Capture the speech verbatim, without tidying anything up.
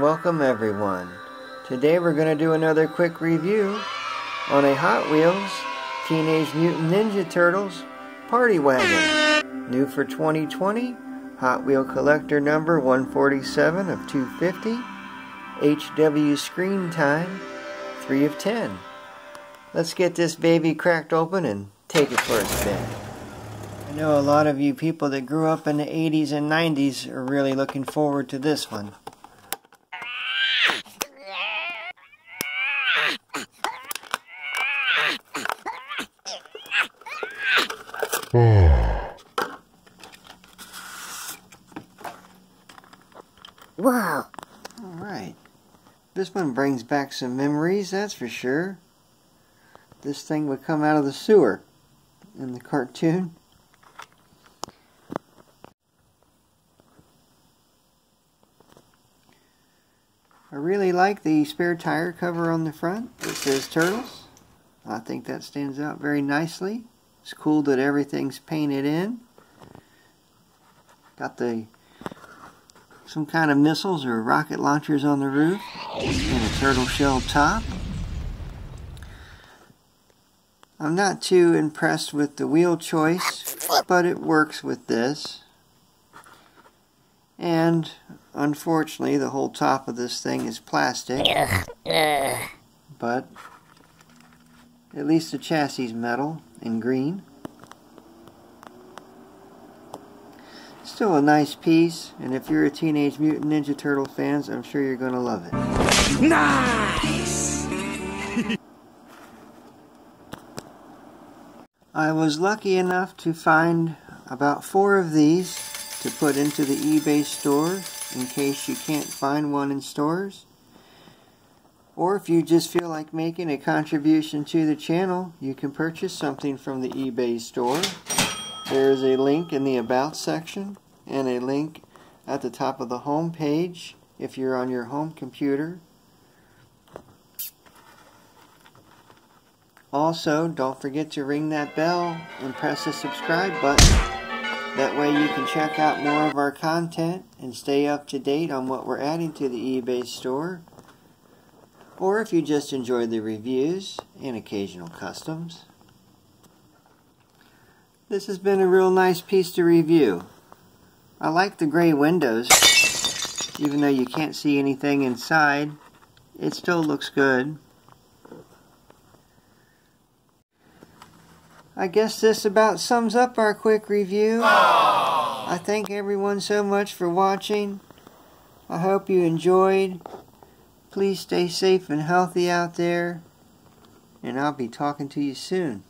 welcome everyone. Today we're going to do another quick review on a Hot Wheels Teenage Mutant Ninja Turtles Party Wagon. New for twenty twenty, Hot Wheel Collector number one forty-seven of two fifty, H W screen time three of ten. Let's get this baby cracked open and take it for a spin. I know a lot of you people that grew up in the eighties and nineties are really looking forward to this one. Wow. Alright. This one brings back some memories, that's for sure. This thing would come out of the sewer in the cartoon. I really like the spare tire cover on the front. It says Turtles. I think that stands out very nicely. It's cool that everything's painted in. Got the some kind of missiles or rocket launchers on the roof and a turtle shell top. I'm not too impressed with the wheel choice, but it works with this. And unfortunately the whole top of this thing is plastic, but at least the chassis is metal and green. Still a nice piece, and if you're a Teenage Mutant Ninja Turtle fans, I'm sure you're going to love it. Nice! I was lucky enough to find about four of these to put into the eBay store in case you can't find one in stores. Or if you just feel like making a contribution to the channel, you can purchase something from the eBay store. There is a link in the About section and a link at the top of the home page if you're on your home computer. Also, don't forget to ring that bell and press the subscribe button. That way you can check out more of our content and stay up to date on what we're adding to the eBay store. Or if you just enjoy the reviews and occasional customs. This has been a real nice piece to review. I like the gray windows. Even though you can't see anything inside, it still looks good. I guess this about sums up our quick review. I thank everyone so much for watching. I hope you enjoyed. Please stay safe and healthy out there. And I'll be talking to you soon.